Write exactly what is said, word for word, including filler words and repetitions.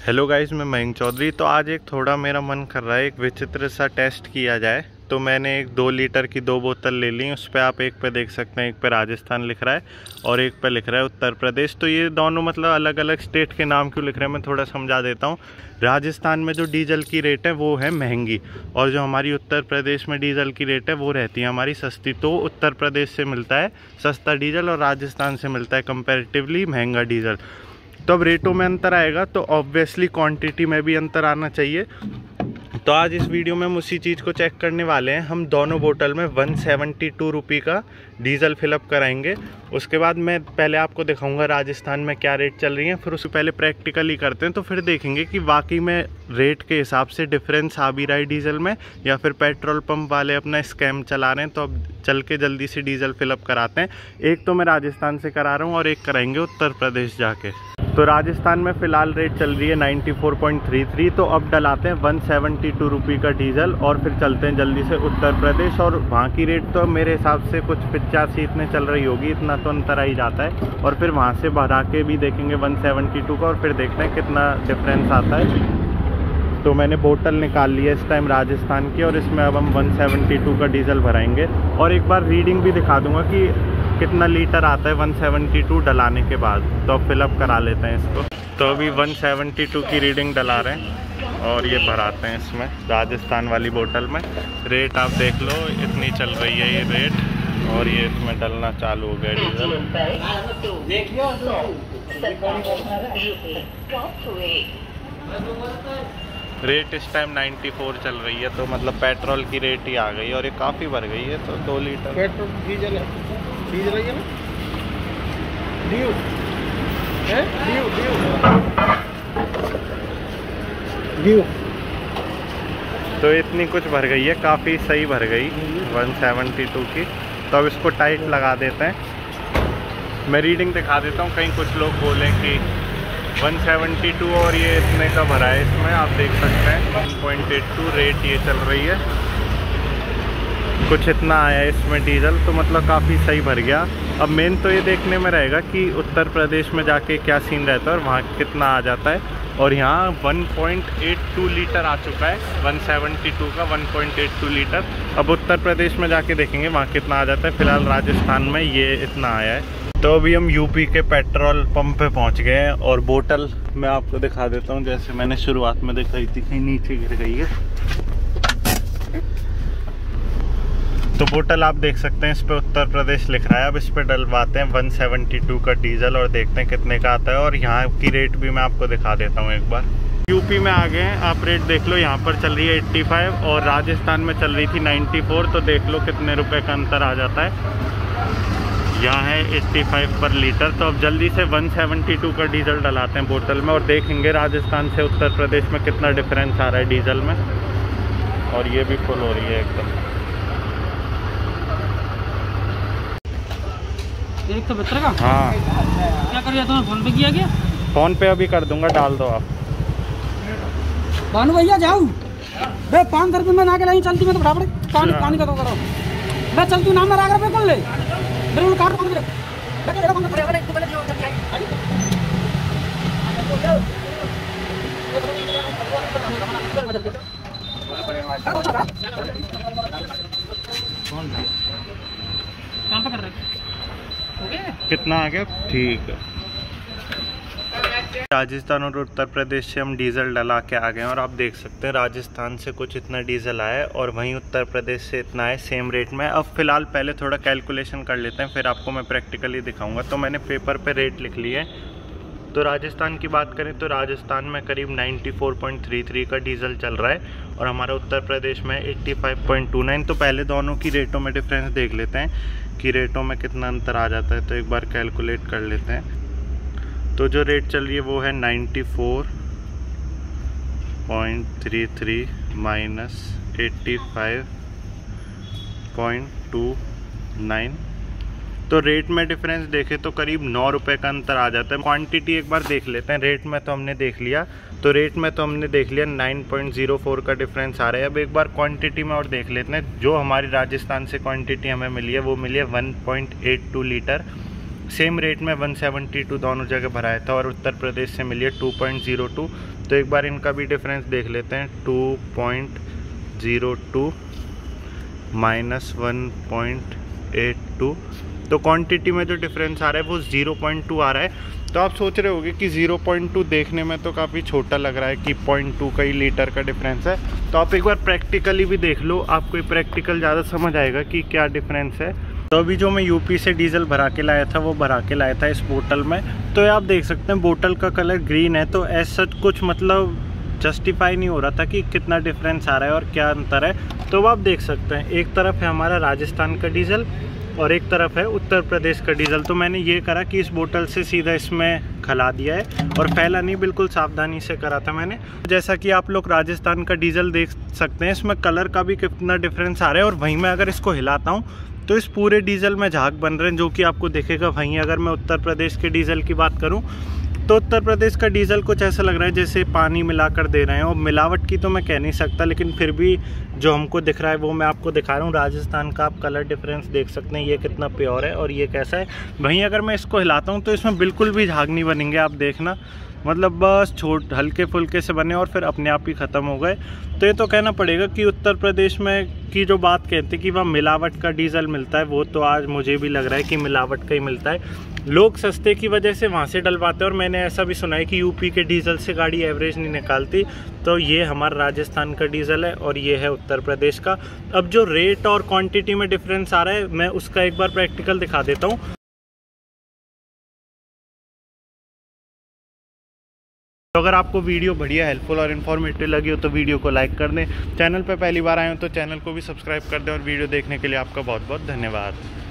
Hello guys, मैं मयंक चौधरी। तो आज एक थोड़ा मेरा मन कर रहा है एक विचित्र सा टेस्ट किया जाए। तो मैंने एक दो लीटर की दो बोतल ले ली। उस पर आप एक पे देख सकते हैं, एक पे राजस्थान लिख रहा है और एक पे लिख रहा है उत्तर प्रदेश। तो ये दोनों मतलब अलग अलग स्टेट के नाम क्यों लिख रहे हैं, मैं थोड़ा समझा देता हूँ। राजस्थान में जो डीजल की रेट है वो है महंगी, और जो हमारी उत्तर प्रदेश में डीजल की रेट है वो रहती है हमारी सस्ती। तो उत्तर प्रदेश से मिलता है सस्ता डीजल और राजस्थान से मिलता है कंपेरेटिवली महंगा डीजल। तो अब रेटों में अंतर आएगा तो ऑब्वियसली क्वांटिटी में भी अंतर आना चाहिए। तो आज इस वीडियो में हम उसी चीज़ को चेक करने वाले हैं। हम दोनों बोतल में वन सेवेंटी टू रुपये का डीजल फिलअप कराएंगे। उसके बाद मैं पहले आपको दिखाऊंगा राजस्थान में क्या रेट चल रही है, फिर उससे पहले प्रैक्टिकली करते हैं। तो फिर देखेंगे कि वाकई में रेट के हिसाब से डिफरेंस आ भी रहा है डीजल में, या फिर पेट्रोल पंप वाले अपना स्कैम चला रहे हैं। तो अब चल के जल्दी से डीजल फिलअप कराते हैं। एक तो मैं राजस्थान से करा रहा हूँ और एक कराएंगे उत्तर प्रदेश जाके। तो राजस्थान में फ़िलहाल रेट चल रही है ninety four point three three. तो अब डलाते हैं वन सेवेंटी टू रुपये का डीजल और फिर चलते हैं जल्दी से उत्तर प्रदेश। और वहाँ की रेट तो मेरे हिसाब से कुछ पचासी इतने चल रही होगी, इतना तो अंतर आ ही जाता है। और फिर वहाँ से भरा के भी देखेंगे वन सेवेंटी टू का, और फिर देखते हैं कितना डिफरेंस आता है। तो मैंने बोतल निकाल ली है इस टाइम राजस्थान की, और इसमें अब हम वन सेवेंटी टू का डीजल भराएंगे। और एक बार रीडिंग भी दिखा दूंगा कि कितना लीटर आता है वन सेवेंटी टू डलाने के बाद। तो अब फिलअप करा लेते हैं इसको। तो अभी वन सेवेंटी टू की रीडिंग डला रहे हैं और ये भराते हैं इसमें राजस्थान वाली बोतल में। रेट आप देख लो, इतनी चल रही है ये रेट, और ये इसमें डलना चालू हो गया डीजल। रेट इस टाइम नाइन्टी फोर चल रही है, तो मतलब पेट्रोल की रेट ही आ गई और ये काफ़ी बढ़ गई है। तो दो लीटर पेट्रोल डीजल है, डीजल है ना, ड्यू है, ड्यू ड्यू ड्यू तो इतनी कुछ भर गई है, काफ़ी सही भर गई वन सेवेंटी टू की। तो अब इसको टाइट लगा देते हैं। मैं रीडिंग दिखा देता हूँ, कहीं कुछ लोग बोलें कि वन सेवेंटी टू और ये इतने का भरा है। इसमें आप देख सकते हैं one point eight two rate ये चल रही है, कुछ इतना आया है इसमें डीजल। तो मतलब काफ़ी सही भर गया। अब मेन तो ये देखने में रहेगा कि उत्तर प्रदेश में जाके क्या सीन रहता है और वहाँ कितना आ जाता है। और यहाँ one point eight two litre आ चुका है वन सेवेंटी टू का, one point eight two litre. अब उत्तर प्रदेश में जाके देखेंगे वहाँ कितना आ जाता है। फिलहाल राजस्थान में ये इतना आया है। तो अभी हम यूपी के पेट्रोल पंप पे पहुंच गए हैं, और बोतल मैं आपको दिखा देता हूं। जैसे मैंने शुरुआत में दिखाई थी, कहीं नीचे गिर गई है। तो बोतल आप देख सकते हैं, इस पे उत्तर प्रदेश लिख रहा है। अब इस पे डलवाते हैं वन सेवेंटी टू का डीजल और देखते हैं कितने का आता है। और यहाँ की रेट भी मैं आपको दिखा देता हूँ एक बार। यूपी में आ गए हैं, आप रेट देख लो। यहाँ पर चल रही है एट्टी फाइव और राजस्थान में चल रही थी नाइन्टी फोर। तो देख लो कितने रुपए का अंतर आ जाता है। यहाँ है एट्टी फाइव पर लीटर। तो अब जल्दी से वन सेवेंटी टू का डीजल डलाते हैं बोतल में और देखेंगे राजस्थान से उत्तर प्रदेश में कितना डिफरेंस आ रहा है डीजल में। और ये भी फुल हो रही है एकदम। एक तो बहत्तर का। हाँ, क्या करिए तुम्हें फोन पे किया क्या? फोन पे अभी कर दूंगा, डाल दो आप। भानु भैया जाऊँ बे पाँच रुपये में ना के नहीं चलती, मैं तो बराबर पानी पानी का तो करो। मैं चलती हूँ, नाम में राग रुपये कर ले बिल्कुल काट दो। कहाँ पे कर रहे कितना आ गया? ठीक है। राजस्थान और उत्तर प्रदेश से हम डीजल डला के आ गए हैं, और आप देख सकते हैं राजस्थान से कुछ इतना डीजल आया है और वहीं उत्तर प्रदेश से इतना है सेम रेट में। अब फिलहाल पहले थोड़ा कैलकुलेशन कर लेते हैं, फिर आपको मैं प्रैक्टिकली दिखाऊंगा। तो मैंने पेपर पे रेट लिख लिए है। तो राजस्थान की बात करें तो राजस्थान में करीब ninety four point three three का डीजल चल रहा है, और हमारा उत्तर प्रदेश में eighty five point two nine. तो पहले दोनों की रेटों में डिफरेंस देख लेते हैं कि रेटों में कितना अंतर आ जाता है। तो एक बार कैलकुलेट कर लेते हैं। तो जो रेट चल रही है वो है ninety four point three three minus eighty five point two nine. तो रेट में डिफरेंस देखें तो करीब नौ रुपये का अंतर आ जाता है। क्वांटिटी एक बार देख लेते हैं। रेट में तो हमने देख लिया, तो रेट में तो हमने देख लिया नाइन पॉइंट ज़ीरो फोर का डिफरेंस आ रहा है। अब एक बार क्वांटिटी में और देख लेते हैं। जो हमारी राजस्थान से क्वांटिटी हमें मिली है वो मिली है one point eight two litre, same rate में वन सेवेंटी टू दोनों जगह भराया था और उत्तर प्रदेश से मिली है टू पॉइंट ज़ीरो टू। तो एक बार इनका भी डिफरेंस देख लेते हैं। Two point zero two minus one point eight two, तो क्वांटिटी में जो डिफरेंस आ रहा है वो ज़ीरो पॉइंट टू आ रहा है। तो आप सोच रहे होंगे कि ज़ीरो पॉइंट टू देखने में तो काफ़ी छोटा लग रहा है कि पॉइंट टू का ही लीटर का डिफरेंस है। तो आप एक बार प्रैक्टिकली भी देख लो, आपको प्रैक्टिकल ज़्यादा समझ आएगा कि क्या डिफरेंस है। तो अभी जो मैं यूपी से डीजल भरा के लाया था वो भरा के लाया था इस बोतल में। तो आप देख सकते हैं बोतल का कलर ग्रीन है, तो ऐसा कुछ मतलब जस्टिफाई नहीं हो रहा था कि कितना डिफरेंस आ रहा है और क्या अंतर है। तो आप देख सकते हैं एक तरफ है हमारा राजस्थान का डीजल और एक तरफ है उत्तर प्रदेश का डीजल। तो मैंने ये करा कि इस बोतल से सीधा इसमें खला दिया है और फैला नहीं, बिल्कुल सावधानी से करा था मैंने। जैसा कि आप लोग राजस्थान का डीजल देख सकते हैं, इसमें कलर का भी कितना डिफरेंस आ रहा है। और वहीं मैं अगर इसको हिलाता हूँ तो इस पूरे डीजल में झाग बन रहे हैं, जो कि आपको दिखेगा। वहीं अगर मैं उत्तर प्रदेश के डीजल की बात करूँ तो उत्तर प्रदेश का डीजल कुछ ऐसा लग रहा है जैसे पानी मिलाकर दे रहे हैं। और मिलावट की तो मैं कह नहीं सकता, लेकिन फिर भी जो हमको दिख रहा है वो मैं आपको दिखा रहा हूँ। राजस्थान का आप कलर डिफरेंस देख सकते हैं, ये कितना प्योर है और ये कैसा है। वहीं अगर मैं इसको हिलाता हूँ तो इसमें बिल्कुल भी झाग नहीं बनेंगे, आप देखना। मतलब बस छोट हल्के फुल्के से बने और फिर अपने आप ही ख़त्म हो गए। तो ये तो कहना पड़ेगा कि उत्तर प्रदेश में की जो बात कहते हैं कि वहाँ मिलावट का डीजल मिलता है, वो तो आज मुझे भी लग रहा है कि मिलावट का ही मिलता है। लोग सस्ते की वजह से वहाँ से डलवाते हैं और मैंने ऐसा भी सुना है कि यूपी के डीजल से गाड़ी एवरेज नहीं निकालती। तो ये हमारा राजस्थान का डीजल है और ये है उत्तर प्रदेश का। अब जो रेट और क्वांटिटी में डिफरेंस आ रहा है मैं उसका एक बार प्रैक्टिकल दिखा देता हूँ। तो अगर आपको वीडियो बढ़िया हेल्पफुल और इन्फॉर्मेटिव लगी हो तो वीडियो को लाइक कर दें। चैनल पर पहली बार आए हो तो चैनल को भी सब्सक्राइब कर दें और वीडियो देखने के लिए आपका बहुत बहुत धन्यवाद।